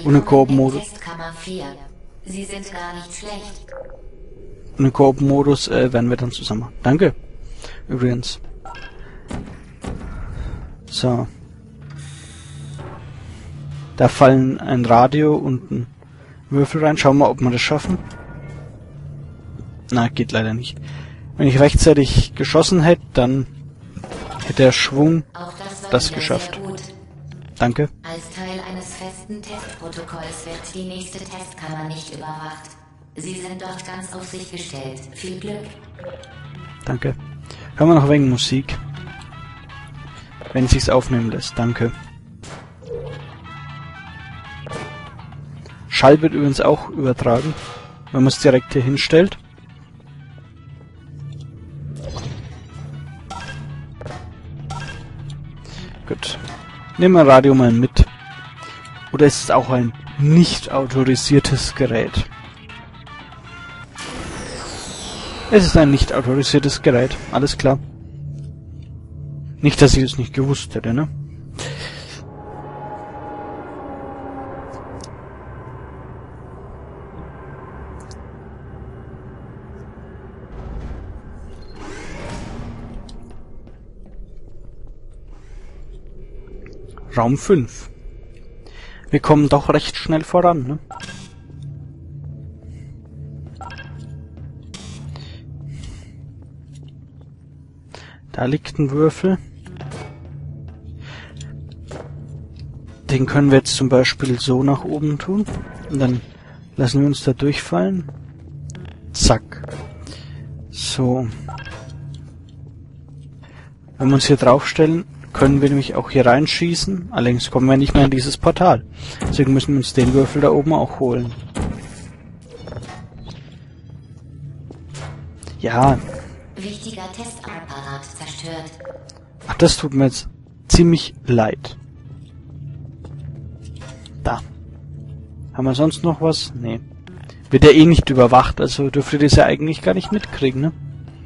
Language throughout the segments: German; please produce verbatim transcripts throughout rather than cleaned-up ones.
Ohne Koop-Modus. Sie sind gar nicht schlecht. Ohne Koop-Modus äh, werden wir dann zusammen machen. Danke. Übrigens. So. Da fallen ein Radio und ein Würfel rein. Schauen wir mal, ob wir das schaffen. Na, geht leider nicht. Wenn ich rechtzeitig geschossen hätte, dann hätte der Schwung das, das geschafft. Danke. Als Teil eines festen Testprotokolls wird die nächste Testkammer nicht überwacht. Sie sind dort ganz auf sich gestellt. Viel Glück. Danke. Hören wir noch ein wenig Musik. Wenn es sich aufnehmen lässt. Danke. Schall wird übrigens auch übertragen, wenn man es direkt hier hinstellt. Gut. Nehmen wir Radio mal mit. Oder ist es auch ein nicht autorisiertes Gerät? Es ist ein nicht autorisiertes Gerät. Alles klar. Nicht, dass ich es nicht gewusst hätte, ne? Raum fünf. Wir kommen doch recht schnell voran, ne? Da liegt ein Würfel. Den können wir jetzt zum Beispiel so nach oben tun. Und dann lassen wir uns da durchfallen. Zack. So. Wenn wir uns hier draufstellen, können wir nämlich auch hier reinschießen. Allerdings kommen wir nicht mehr in dieses Portal. Deswegen müssen wir uns den Würfel da oben auch holen. Ja. Wichtiger Testapparat zerstört. Ach, das tut mir jetzt ziemlich leid. Da. Haben wir sonst noch was? Nee. Wird ja eh nicht überwacht, also dürfte ihr das ja eigentlich gar nicht mitkriegen, ne?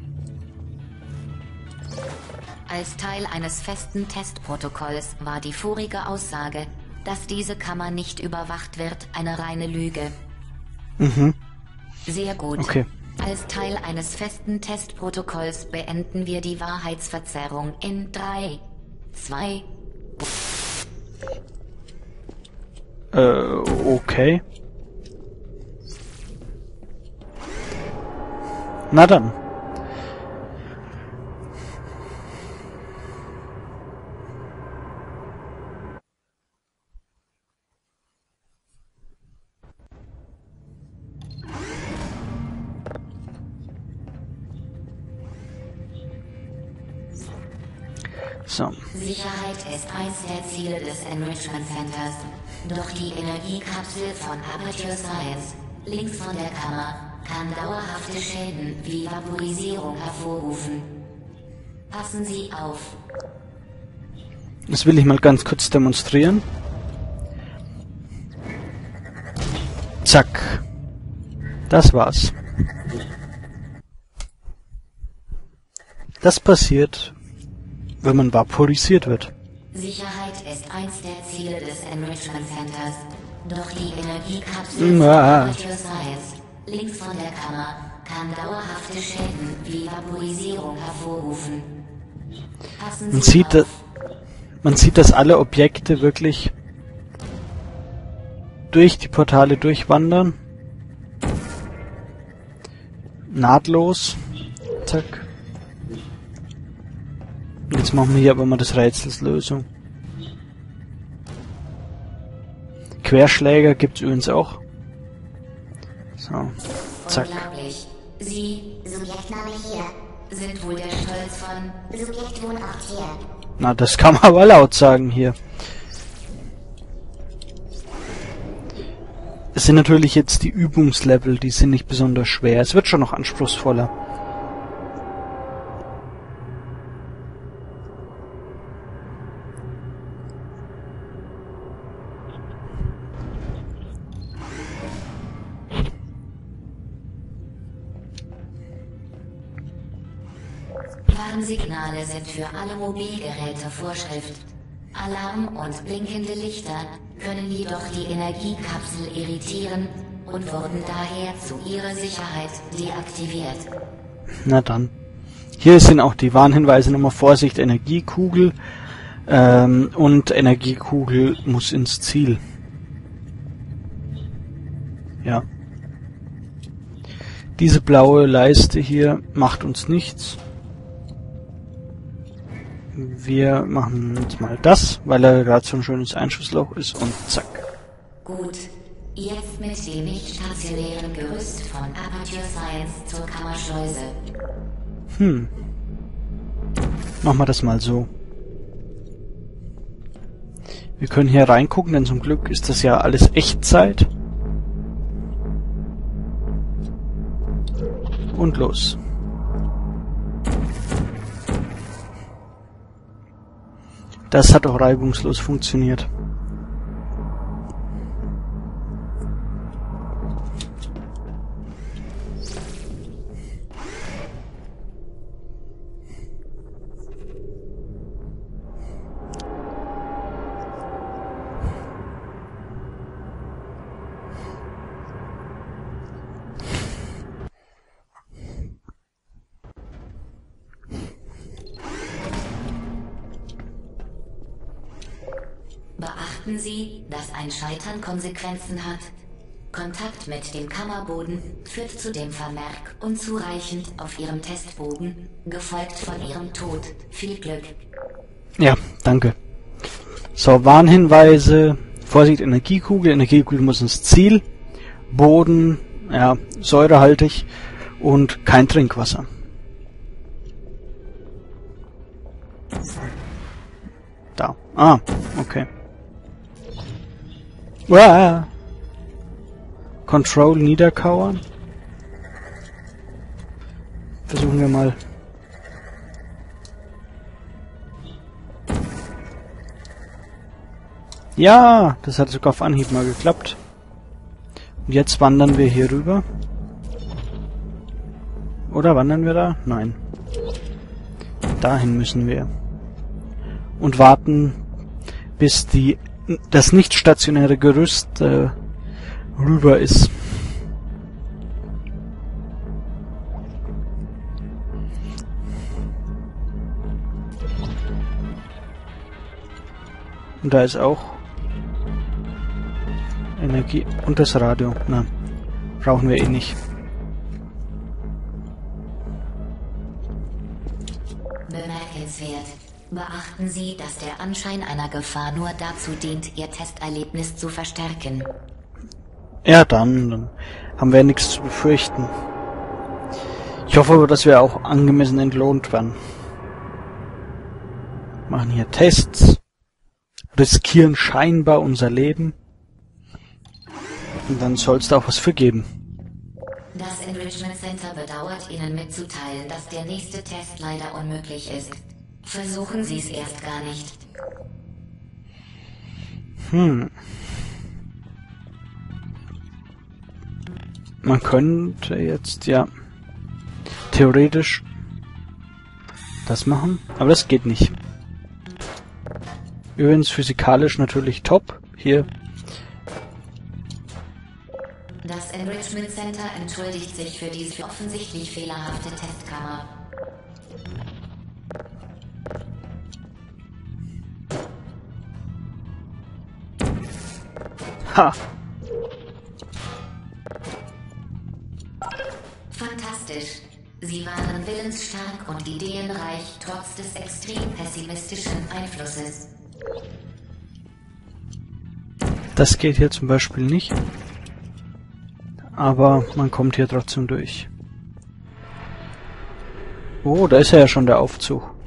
Als Teil eines festen Testprotokolls war die vorige Aussage, dass diese Kammer nicht überwacht wird, eine reine Lüge. Mhm. Sehr gut. Okay. Als Teil eines festen Testprotokolls beenden wir die Wahrheitsverzerrung in drei, zwei... Äh, okay. Na dann. So. Sicherheit ist eins der Ziele des Enrichment Centers. Doch die Energiekapsel von Aperture Science, links von der Kammer, kann dauerhafte Schäden wie Vaporisierung hervorrufen. Passen Sie auf. Das will ich mal ganz kurz demonstrieren. Zack. Das war's. Das passiert, wenn man vaporisiert wird. Sicherheit ist eins der Ziele des Enrichment Centers. Doch die Energiekapsel von Ja. Aperture Science, links von der Kammer, kann dauerhafte Schäden wie Vaporisierung hervorrufen. Passen Sie Man sieht, auf. da, man sieht, dass alle Objekte wirklich durch die Portale durchwandern. Nahtlos. Zack. Jetzt machen wir hier aber mal das Rätsels Lösung. Querschläger gibt's übrigens auch. So. Zack. Unglaublich. Sie, Subjektname hier. sind wohl der Stolz von... Subjektwohnort hier. Na, das kann man aber laut sagen hier. Es sind natürlich jetzt die Übungslevel, die sind nicht besonders schwer. Es wird schon noch anspruchsvoller. Warnsignale sind für alle Mobilgeräte Vorschrift. Alarm und blinkende Lichter können jedoch die Energiekapsel irritieren und wurden daher zu ihrer Sicherheit deaktiviert. Na dann. Hier sind auch die Warnhinweise nochmal. Vorsicht, Energiekugel. Ähm, und Energiekugel muss ins Ziel. Ja. Diese blaue Leiste hier macht uns nichts. Wir machen jetzt mal das, weil er gerade so ein schönes Einschussloch ist und zack. Gut, jetzt mit dem nicht stationären Gerüst von Aperture Science zur Kammerschleuse. Hm. Machen wir das mal so. Wir können hier reingucken, denn zum Glück ist das ja alles Echtzeit. Und los. Das hat auch reibungslos funktioniert. Beachten Sie, dass ein Scheitern Konsequenzen hat. Kontakt mit dem Kammerboden führt zu dem Vermerk unzureichend auf Ihrem Testbogen, gefolgt von Ihrem Tod. Viel Glück. Ja, danke. So, Warnhinweise. Vorsicht, Energiekugel. Energiekugel muss ins Ziel. Boden, ja, säurehaltig und kein Trinkwasser. Da. Ah, okay. Uah. Control niederkauern. Versuchen wir mal. Ja, das hat sogar auf Anhieb mal geklappt. Und jetzt wandern wir hier rüber. Oder wandern wir da? Nein. Dahin müssen wir. Und warten, bis die das nicht stationäre Gerüst äh, rüber ist. Und da ist auch Energie und das Radio. Na, brauchen wir eh nicht. Bemerkenswert. Beachten Sie, dass der Anschein einer Gefahr nur dazu dient, Ihr Testerlebnis zu verstärken. Ja, dann, dann haben wir ja nichts zu befürchten. Ich hoffe aber, dass wir auch angemessen entlohnt werden. Machen hier Tests, riskieren scheinbar unser Leben. Und dann soll es da auch was für geben. Das Enrichment Center bedauert, Ihnen mitzuteilen, dass der nächste Test leider unmöglich ist. Versuchen Sie es erst gar nicht. Hm. Man könnte jetzt, ja, theoretisch das machen, aber das geht nicht. Übrigens physikalisch natürlich top. Hier. Das Enrichment Center entschuldigt sich für diese offensichtlich fehlerhafte Testkammer. Ha! Fantastisch. Sie waren willensstark und ideenreich, trotz des extrem pessimistischen Einflusses. Das geht hier zum Beispiel nicht. Aber man kommt hier trotzdem durch. Oh, da ist ja schon der Aufzug.